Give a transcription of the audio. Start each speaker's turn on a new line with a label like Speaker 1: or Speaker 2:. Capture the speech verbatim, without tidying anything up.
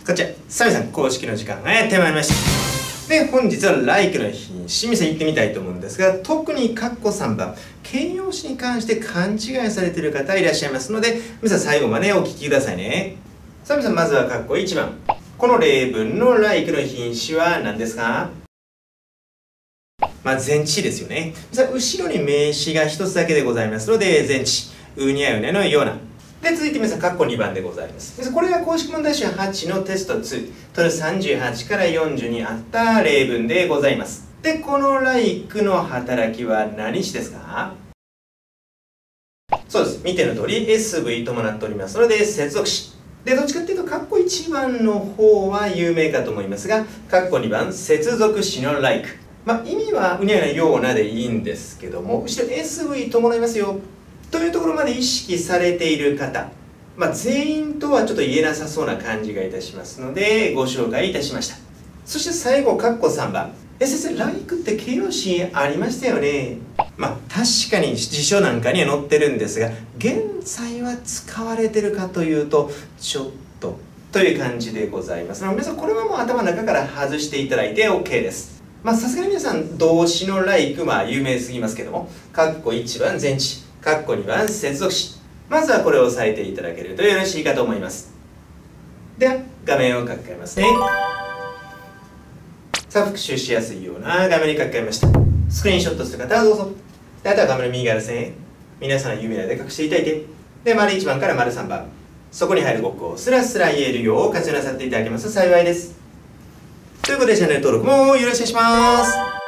Speaker 1: こちら、サミさん公式の時間がやってまいりました。で、本日は like の品詞、皆さん言ってみたいと思うんですが、特にカッコさんばん、形容詞に関して勘違いされている方いらっしゃいますので、皆さん最後までお聞きくださいね。サミさん、まずはカッコいちばん。この例文の like の品詞は何ですか？まあ、前置詞ですよね。後ろに名詞が一つだけでございますので、前置詞、うにゃうねのような。で、続いて皆さん、カッコにばんでございます。これが公式問題集はちのテストに、とるさんじゅうはちからよんじゅうにあった例文でございます。で、この like の働きは何詞ですか？そうです。見ての通り エスブイ 伴っておりますので、接続詞。で、どっちかっていうと、カッコいちばんの方は有名かと思いますが、カッコにばん、接続詞の like。まあ、意味はうにゃうなようなでいいんですけども、後ろ エスブイ 伴いますよ。というところまで意識されている方、まあ、全員とはちょっと言えなさそうな感じがいたしますので、ご紹介いたしました。そして最後、カッコさんばん。え、先生、like って形容詞ありましたよね。まあ、確かに辞書なんかには載ってるんですが、現在は使われてるかというと、ちょっとという感じでございます。皆さん、これはもう頭の中から外していただいて OK です。まあ、さすがに皆さん、動詞の like、まあ、有名すぎますけども、カッコいちばん前置詞。カッコにばん接続詞。まずはこれを押さえていただけるとよろしいかと思います。では、画面を書き換えますね。さあ、復習しやすいような画面に書き換えました。スクリーンショットする方はどうぞ。で、あとは画面の右側ですね。皆さん指なで隠していただいて。で、丸いちばんから丸さんばん。そこに入る語句をスラスラ言えるよう活用なさっていただけますと幸いです。ということで、チャンネル登録もよろしくお願いします。